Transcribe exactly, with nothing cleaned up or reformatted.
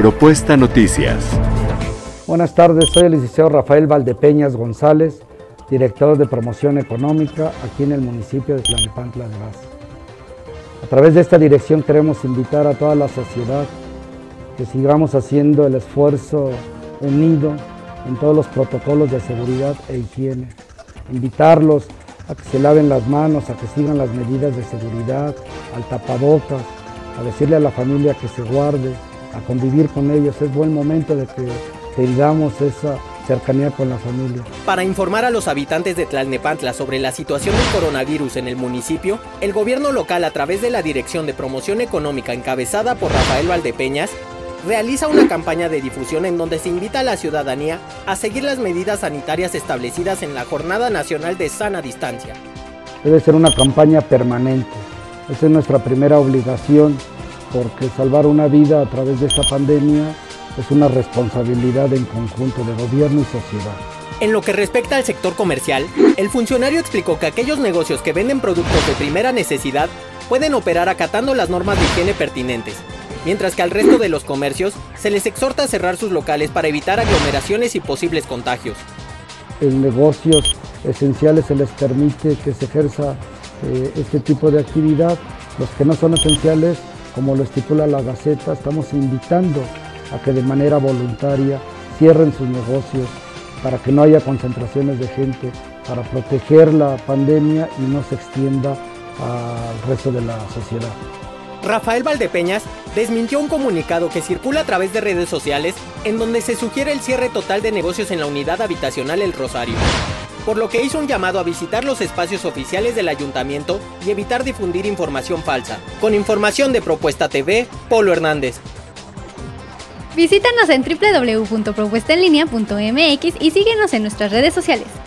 Propuesta Noticias. Buenas tardes, soy el licenciado Rafael Valdepeñas González, director de Promoción Económica aquí en el municipio de Tlalnepantla de Vaz. A través de esta dirección queremos invitar a toda la sociedad que sigamos haciendo el esfuerzo unido en todos los protocolos de seguridad e higiene. Invitarlos a que se laven las manos, a que sigan las medidas de seguridad, al tapabocas, a decirle a la familia que se guarde, a convivir con ellos. Es buen momento de que tengamos esa cercanía con la familia. Para informar a los habitantes de Tlalnepantla sobre la situación del coronavirus en el municipio, el gobierno local, a través de la Dirección de Promoción Económica encabezada por Rafael Valdepeñas, realiza una campaña de difusión en donde se invita a la ciudadanía a seguir las medidas sanitarias establecidas en la Jornada Nacional de Sana Distancia. Debe ser una campaña permanente. Esa es nuestra primera obligación, porque salvar una vida a través de esta pandemia es una responsabilidad en conjunto de gobierno y sociedad. En lo que respecta al sector comercial, el funcionario explicó que aquellos negocios que venden productos de primera necesidad pueden operar acatando las normas de higiene pertinentes, mientras que al resto de los comercios se les exhorta a cerrar sus locales para evitar aglomeraciones y posibles contagios. En negocios esenciales se les permite que se ejerza eh, este tipo de actividad. Los que no son esenciales, como lo estipula la Gaceta, estamos invitando a que de manera voluntaria cierren sus negocios para que no haya concentraciones de gente, para proteger la pandemia y no se extienda al resto de la sociedad. Rafael Valdepeñas desmintió un comunicado que circula a través de redes sociales en donde se sugiere el cierre total de negocios en la unidad habitacional El Rosario, por lo que hizo un llamado a visitar los espacios oficiales del ayuntamiento y evitar difundir información falsa. Con información de Propuesta T V, Polo Hernández. Visítanos en doble u doble u doble u punto propuesta en línea punto m x y síguenos en nuestras redes sociales.